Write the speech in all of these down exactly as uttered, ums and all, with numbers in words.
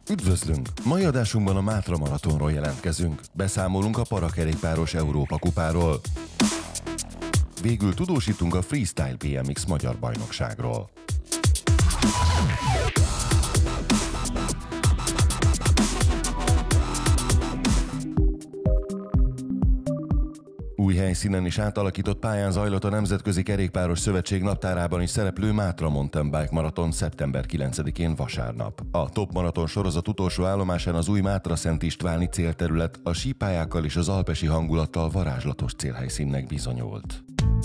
Üdvözlünk! Mai adásunkban a Mátra Maratonról jelentkezünk. Beszámolunk a parakerékpáros Európa kupáról. Végül tudósítunk a Freestyle bé em iksz magyar bajnokságról. Új helyszínen is átalakított pályán zajlott a Nemzetközi Kerékpáros Szövetség naptárában is szereplő Mátra Mountain Bike Maraton szeptember kilencedikén vasárnap. A Top Maraton sorozat utolsó állomásán az új Mátra Szent Istváni célterület a sípályákkal és az alpesi hangulattal varázslatos célhelyszínnek bizonyult.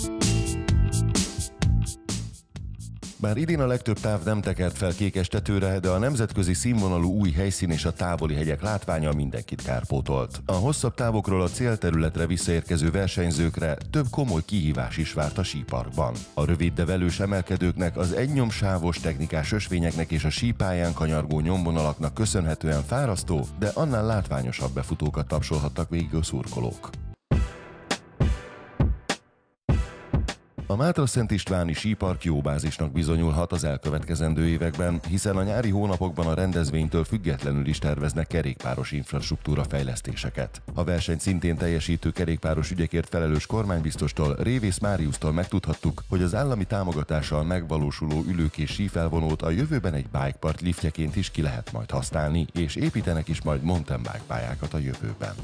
Bár idén a legtöbb táv nem tekert fel Kékestetőre, de a nemzetközi színvonalú új helyszín és a távoli hegyek látványa mindenkit kárpótolt. A hosszabb távokról a célterületre visszaérkező versenyzőkre több komoly kihívás is várt a síparkban. A rövid, de velős emelkedőknek, az egynyomsávos technikás ösvényeknek és a sípályán kanyargó nyomvonalaknak köszönhetően fárasztó, de annál látványosabb befutókat tapsolhattak végig a szurkolók. A Mátra Szent Istváni sípark jó bázisnak bizonyulhat az elkövetkezendő években, hiszen a nyári hónapokban a rendezvénytől függetlenül is terveznek kerékpáros infrastruktúra fejlesztéseket. A versenyt szintén teljesítő kerékpáros ügyekért felelős kormánybiztostól, Révész Máriusztól megtudhattuk, hogy az állami támogatással megvalósuló ülők és sífelvonót a jövőben egy bikepark liftjeként is ki lehet majd használni, és építenek is majd mountain bike pályákat a jövőben.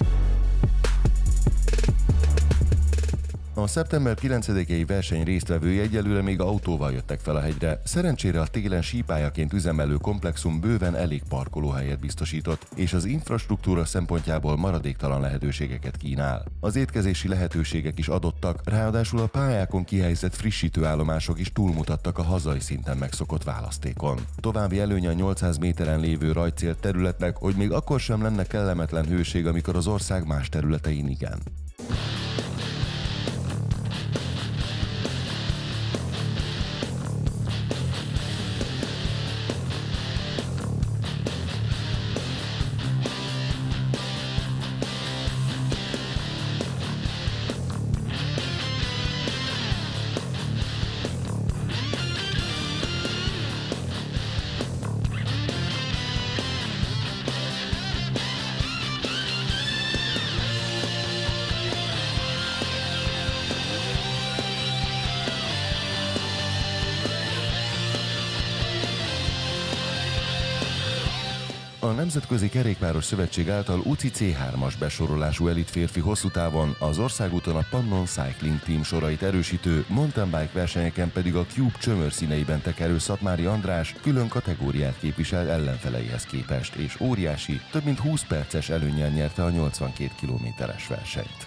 A szeptember kilencedikei verseny résztvevői egyelőre még autóval jöttek fel a hegyre, szerencsére a télen sípályaként üzemelő komplexum bőven elég parkolóhelyet biztosított, és az infrastruktúra szempontjából maradéktalan lehetőségeket kínál. Az étkezési lehetőségek is adottak, ráadásul a pályákon kihelyezett frissítőállomások is túlmutattak a hazai szinten megszokott választékon. További előnye a nyolcszáz méteren lévő rajtcél területnek, hogy még akkor sem lenne kellemetlen hőség, amikor az ország más területein igen. A Nemzetközi Kerékpáros Szövetség által u cé i cé hármas besorolású elit férfi hosszú távon, az országúton a Pannon Cycling Team sorait erősítő mountain bike versenyeken pedig a Cube csömör színeiben tekerő Szatmári András külön kategóriát képvisel ellenfeleihez képest, és óriási, több mint húsz perces előnnyel nyerte a nyolcvankét kilométeres versenyt.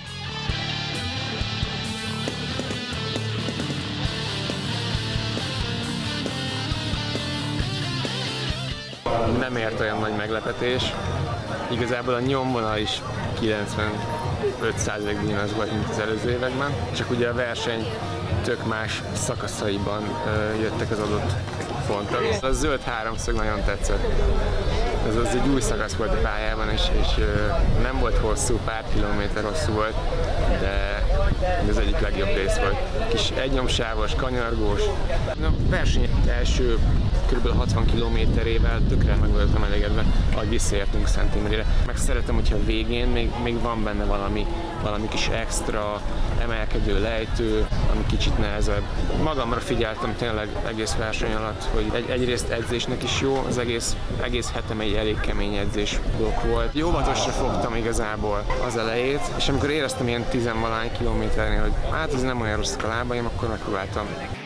Nem ért olyan nagy meglepetés. Igazából a nyomvonal is kilencvenöt százalékban ugyanaz volt, mint az előző években. Csak ugye a verseny tök más szakaszaiban ö, jöttek az adott pontok. A zöld háromszög nagyon tetszett. Ez az egy új szakasz volt a pályában, és, és ö, nem volt hosszú, pár kilométer hosszú volt, de ez egyik legjobb rész volt. Kis egynyomsávos, kanyargós. A verseny első kb. hatvan kilométerével tökre meg voltam elégedve, ahogy visszaértünk Szent Imrére. Meg szeretem, hogyha végén még, még van benne valami, valami kis extra, emelkedő lejtő, ami kicsit nehezebb. Magamra figyeltem tényleg egész verseny alatt, hogy egy, egyrészt edzésnek is jó, az egész, egész hetem egy elég kemény edzés blokk volt. Óvatosra fogtam igazából az elejét, és amikor éreztem ilyen tizenvalány kilométernél, hogy hát ez nem olyan rosszak a lábaim, akkor megpróbáltam.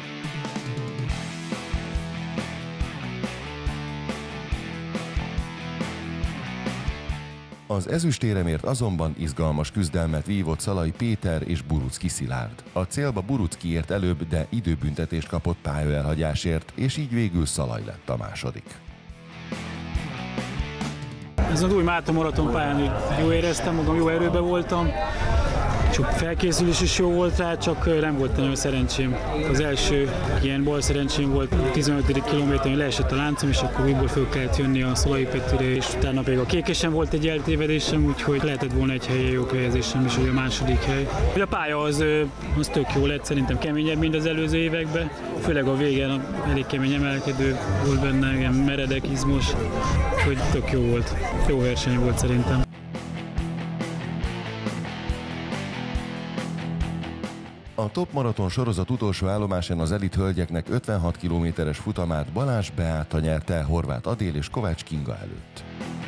Az ezüstéremért azonban izgalmas küzdelmet vívott Szalai Péter és Buruczki Szilárd. A célba Buruczki ért előbb, de időbüntetést kapott pályaelhagyásért, és így végül Szalai lett a második. Ez az új Mátra Maraton pályán jól éreztem magam, jó erőben voltam. Csak felkészülés is jó volt rá, csak nem volt nagyon szerencsém. Az első ilyen bal szerencsém volt a tizenötödik kilométeren, leesett a láncom, és akkor újból föl kellett jönni a Szolai Petire, és utána pedig a kékesen volt egy eltévedésem, úgyhogy lehetett volna egy helyen jó helyezésem is, hogy a második hely. A pálya az, az tök jó lett, szerintem keményebb, mint az előző években, főleg a végén elég kemény emelkedő volt benne, ilyen meredek, izmos, hogy tök jó volt. Jó verseny volt szerintem. A Top Maraton sorozat utolsó állomásán az elit hölgyeknek ötvenhat kilométeres futamát Balázs Beáta nyerte Horváth Adél és Kovács Kinga előtt.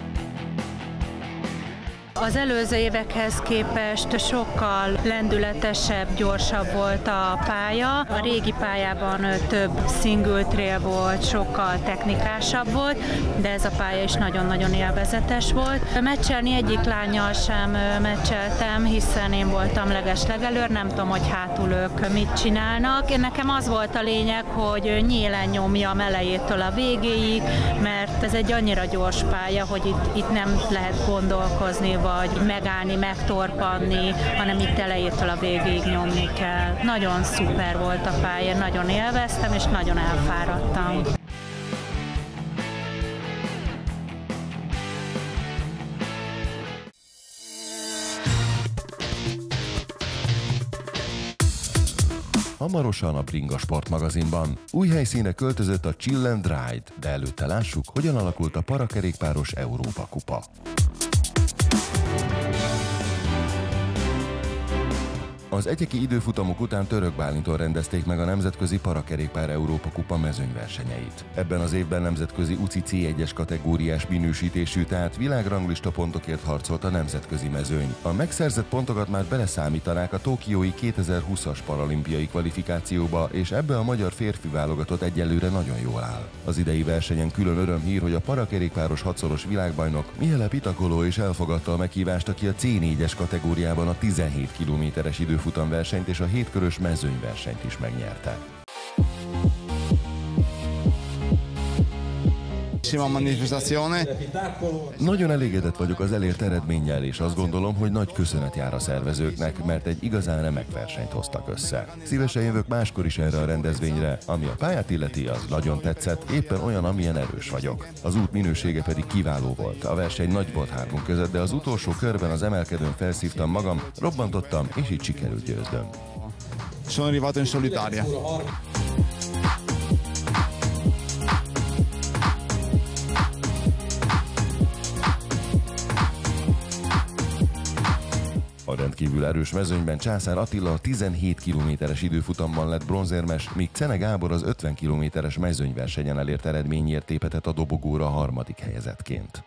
Az előző évekhez képest sokkal lendületesebb, gyorsabb volt a pálya. A régi pályában több single trail volt, sokkal technikásabb volt, de ez a pálya is nagyon-nagyon élvezetes volt. Meccselni egyik lánnyal sem meccseltem, hiszen én voltam legeslegelőr, nem tudom, hogy hátul ők mit csinálnak. Én nekem az volt a lényeg, hogy nyélen nyomjam elejétől a végéig, mert ez egy annyira gyors pálya, hogy itt, itt nem lehet gondolkozni, vagy megállni, megtorpanni, hanem itt elejétől a végéig nyomni kell. Nagyon szuper volt a pálya, nagyon élveztem, és nagyon elfáradtam. Hamarosan a Bringa Sport magazinban. Új helyszínre költözött a Chill and Ride, de előtte lássuk, hogyan alakult a parakerékpáros Európa kupa. Az egyeki időfutamok után Török Bálinton rendezték meg a Nemzetközi Parakerékpár Európa Kupa mezőnyversenyeit. Ebben az évben nemzetközi u cé i cé egyes kategóriás minősítésű, tehát világranglista pontokért harcolt a nemzetközi mezőny. A megszerzett pontokat már beleszámítanák a tokiói kétezer-húszas paralimpiai kvalifikációba, és ebbe a magyar férfi válogatott egyelőre nagyon jól áll. Az idei versenyen külön örömhír, hogy a parakerékpáros hatszoros világbajnok Miele Pitakoló is elfogadta a meghívást, aki a cé négyes kategóriában a tizenhét kilométeres idő futamversenyt és a hétkörös mezőnyversenyt is megnyerte. Nagyon elégedett vagyok az elért eredménnyel, és azt gondolom, hogy nagy köszönet jár a szervezőknek, mert egy igazán remek versenyt hoztak össze. Szívesen jövök máskor is erre a rendezvényre, ami a pályát illeti, az nagyon tetszett, éppen olyan, amilyen erős vagyok. Az út minősége pedig kiváló volt. A verseny nagy volt hármunk között, de az utolsó körben az emelkedőn felszívtam magam, robbantottam, és így sikerült győzdöm. Sono arrivato in solitaria. A rendkívül erős mezőnyben Császár Attila a tizenhét kilométeres időfutamban lett bronzérmes, míg Czene Gábor az ötven kilométeres mezőnyversenyen elért eredményért tépetett a dobogóra a harmadik helyezettként.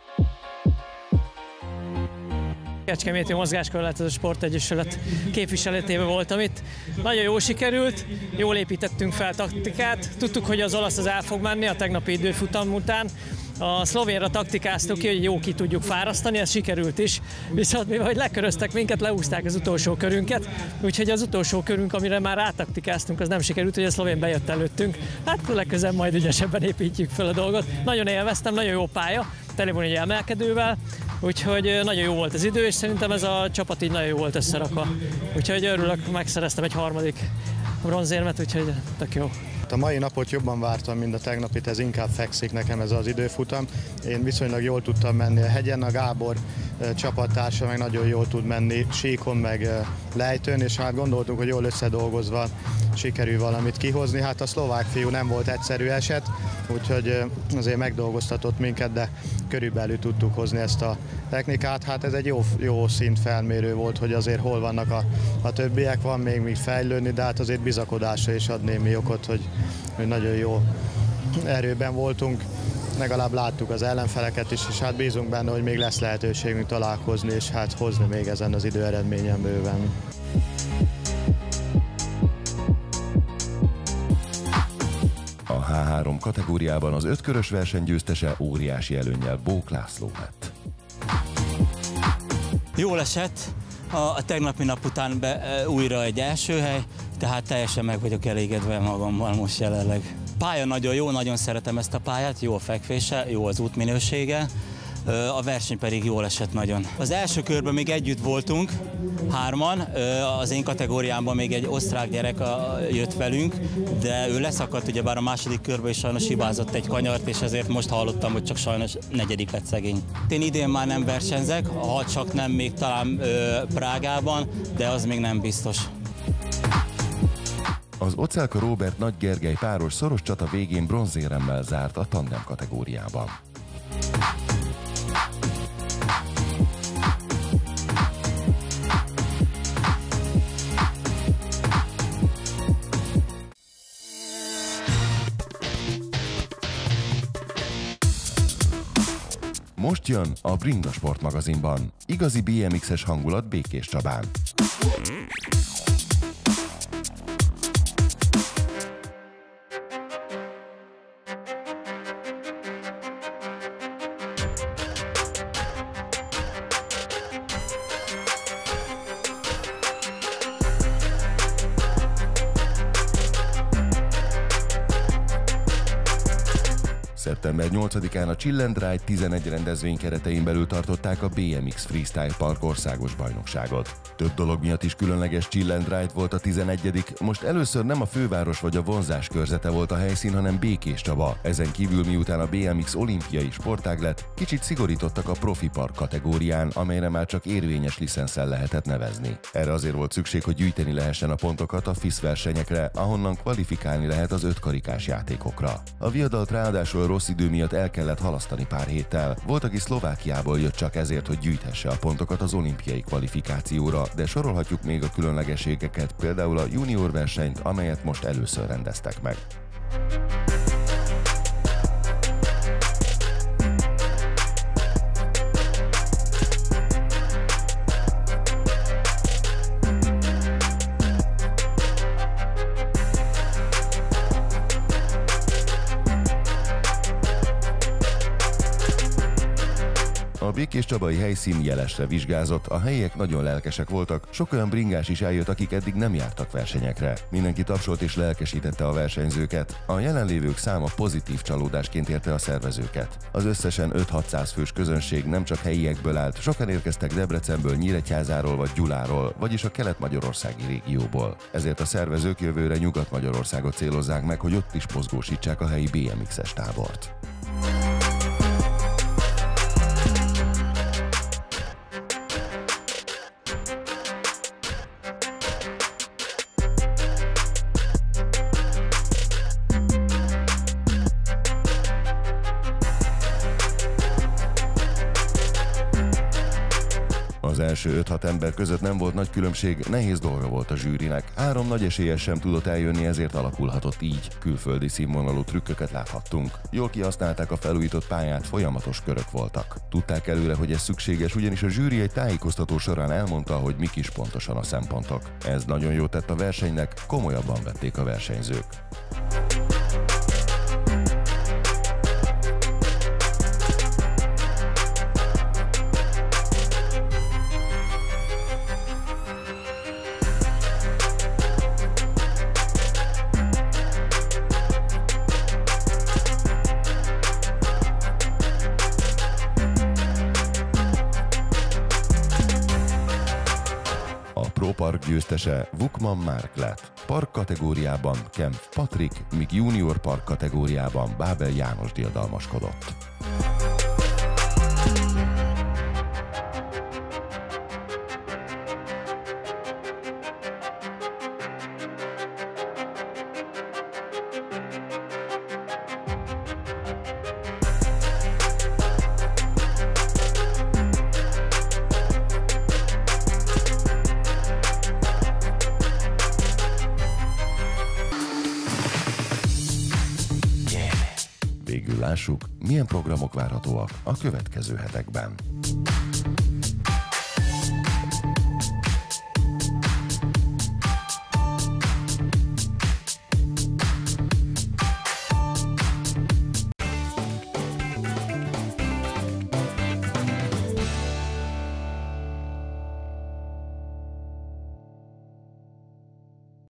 Kecskeméti Mozgáskorlátozó Sportegyesület képviseletében voltam itt. Nagyon jól sikerült, jól építettünk fel taktikát. Tudtuk, hogy az olasz az el fog menni a tegnapi időfutam után. A szlovénra taktikáztuk ki, hogy jó ki tudjuk fárasztani, ez sikerült is. Viszont mivel hogy leköröztek minket, leúzták az utolsó körünket, úgyhogy az utolsó körünk, amire már rátaktikáztunk, az nem sikerült, hogy a szlovén bejött előttünk. Hát legközelebb majd ügyesebben építjük fel a dolgot. Nagyon élveztem, nagyon jó pálya, tele van egy emelkedővel, úgyhogy nagyon jó volt az idő, és szerintem ez a csapat így nagyon jó volt összerakva. Úgyhogy örülök, megszereztem egy harmadik bronzérmet, úgyhogy tök jó. A mai napot jobban vártam, mint a tegnapit, ez inkább fekszik nekem ez az időfutam. Én viszonylag jól tudtam menni a hegyen, a Gábor csapattársa meg nagyon jól tud menni síkon, meg lejtőn, és hát gondoltunk, hogy jól összedolgozva sikerül valamit kihozni. Hát a szlovák fiú nem volt egyszerű eset, úgyhogy azért megdolgoztatott minket, de körülbelül tudtuk hozni ezt a technikát. Hát ez egy jó, jó szint felmérő volt, hogy azért hol vannak a, a többiek, van még még fejlődni, de hát azért bizakodásra is ad némi okot, hogy, hogy nagyon jó erőben voltunk. Legalább láttuk az ellenfeleket is, és hát bízunk benne, hogy még lesz lehetőségünk találkozni, és hát hozni még ezen az időeredményen bőven. A há három kategóriában az ötkörös verseny győztese óriási előnnyel Bók László lett. Jól esett, a, a tegnapi nap után be, e, újra egy első hely, tehát teljesen meg vagyok elégedve magammal most jelenleg. Pálya nagyon jó, nagyon szeretem ezt a pályát, jó a fekvése, jó az útminősége, a verseny pedig jól esett nagyon. Az első körben még együtt voltunk, hárman, az én kategóriámban még egy osztrák gyerek jött velünk, de ő leszakadt ugyebár a második körben, és sajnos hibázott egy kanyart, és ezért most hallottam, hogy csak sajnos negyedik lett szegény. Én idén már nem versenyzek, ha csak nem még talán ö, Prágában, de az még nem biztos. Az Ocálka Róbert Nagy Gergely páros szoros csata végén bronzéremmel zárt a tandem kategóriában. Most jön a Bringa Sport magazinban. Igazi bé em iksz-es hangulat Békés Csabán. szeptember nyolcadikán a Chill and Ride tizenegy rendezvény keretein belül tartották a bé em iksz Freestyle Park országos bajnokságot. Több dolog miatt is különleges Chill and Ride volt a tizenegyedik Most először nem a főváros vagy a vonzás körzete volt a helyszín, hanem Békés Csaba. Ezen kívül miután a bé em iksz olimpiai sportág lett, kicsit szigorítottak a profi park kategórián, amelyre már csak érvényes licenszel lehetett nevezni. Erre azért volt szükség, hogy gyűjteni lehessen a pontokat a FISZ versenyekre, ahonnan kvalifikálni lehet az ötkarikás játékokra. A viadalt ráadásul rossz idő miatt el kellett halasztani pár héttel. Volt, aki Szlovákiából jött csak ezért, hogy gyűjthesse a pontokat az olimpiai kvalifikációra, de sorolhatjuk még a különlegességeket, például a junior versenyt, amelyet most először rendeztek meg. A Békés Csabai helyszín jelesre vizsgázott, a helyiek nagyon lelkesek voltak, sok olyan bringás is eljött, akik eddig nem jártak versenyekre. Mindenki tapsolt és lelkesítette a versenyzőket. A jelenlévők száma pozitív csalódásként érte a szervezőket. Az összesen öt-hatszáz fős közönség nem csak helyiekből állt, sokan érkeztek Debrecenből, Nyíregyházáról vagy Gyuláról, vagyis a kelet-magyarországi régióból. Ezért a szervezők jövőre Nyugat-Magyarországot célozzák meg, hogy ott is mozgósítsák a helyi bé em iksz-es tábort. Az első öt-hat ember között nem volt nagy különbség, nehéz dolga volt a zsűrinek. Három nagy esélyes sem tudott eljönni, ezért alakulhatott így. Külföldi színvonalú trükköket láthattunk. Jól kihasználták a felújított pályát, folyamatos körök voltak. Tudták előre, hogy ez szükséges, ugyanis a zsűri egy tájékoztató során elmondta, hogy mik is pontosan a szempontok. Ez nagyon jót tett a versenynek, komolyabban vették a versenyzők. Pro Park győztese Vukman Márk lett. Park kategóriában Kempf Patrik, míg junior park kategóriában Bábel János diadalmaskodott. Végül lássuk, milyen programok várhatóak a következő hetekben.